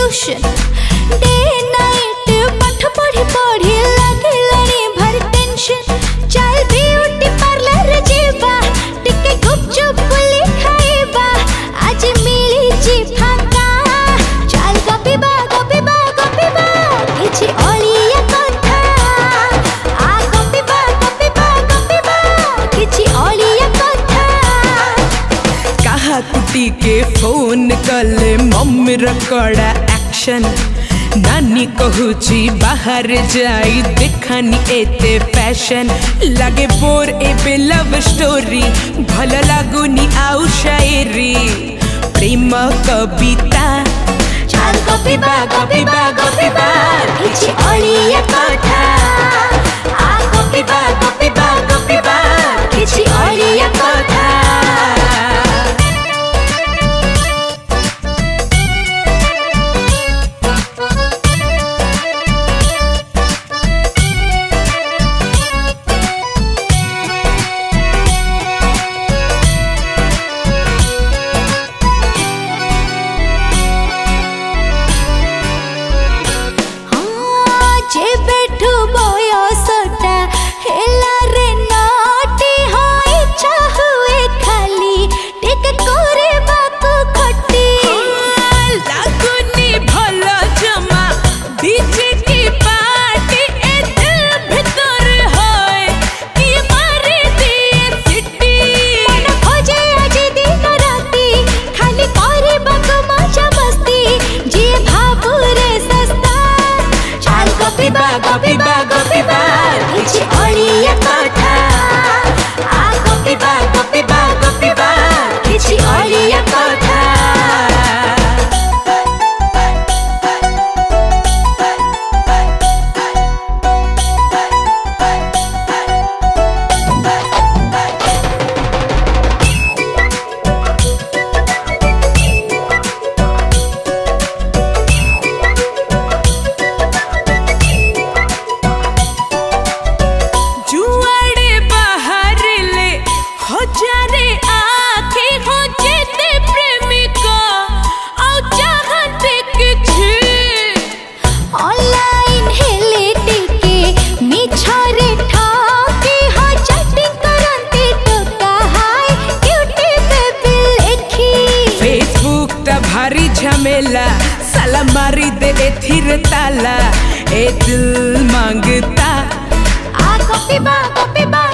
tuition day night पाठ पढ़ी पढ़ी लगे भर टेंशन चल ब्यूटी पार्लर जीवा टिके गुपचुप बुली खाइबा आज मिली जी फाका चल गपिबा गपिबा गपिबा किछि ओलिया कथा आ गपिबा गपिबा गपिबा किछि ओलिया कथा कहा कुटी के फोन कले मम्मी रकड़ा एक्शन नानी कहूची बाहर जाई देखानी एते फैशन लगे बोर एबे लव स्टोरी भल लागुनी आउ शायरी प्रेम कविता चल गपिबा गपिबा गपिबा किछि ओलिया कथा आ गपिबा गपिबा गपिबा किछि ओलिया कथा जे बैठू बयसटा हेला रे नाटी होई चाहुए खाली टिक करे बाकु खटी लागुनी भल जमा डीजे की पार्टी ए दिल भीतर होए कि मारे दिए सिटी मन खोजे आज दिन राती खाली करे बाकु मजा मस्ती जे भाबू रे सस्ता चल गपिबा गपिबा गपिबा किछि ओलिया कथा आ गपिबा गपिबा गपिबा किछि ओलिया कथा जुआड़े बाहर ले हो जारे आखे हो जेते प्रेमिका औ चाहते किछि ऑनलाइन हेले टिके मिछरे ठाके हो चैटिंग करंती टोका हाय क्यूटी बेबी लेखी फेसबुक ता भारी झमेला साला मारी दे एथिर ताला ए दिल मांगता आ गपिबा गपिबा